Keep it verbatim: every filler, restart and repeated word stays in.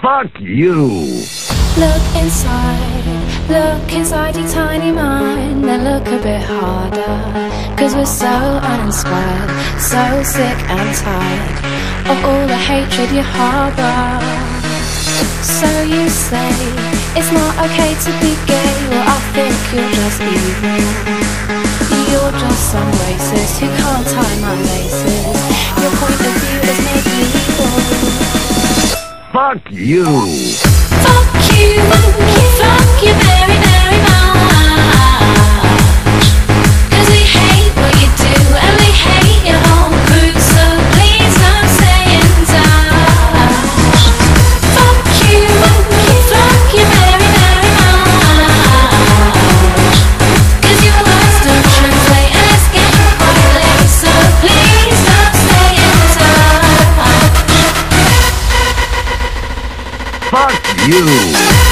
Fuck you! Look inside, look inside your tiny mind, then look a bit harder. Cause we're so uninspired, so sick and tired of all the hatred you harbour. So you say, it's not okay to be gay. Well, I think you're just evil. You're just some racist who can't tie my laces. Your point of view is medieval. Fuck you! Fuck you, fuck you very, very much. Cause we hate what you do and we hate your whole crew. So please don't stay in touch. Fuck you, fuck you very, very much. Cause your words don't translate and it's getting quite late. So please don't stay in touch. Fuck you!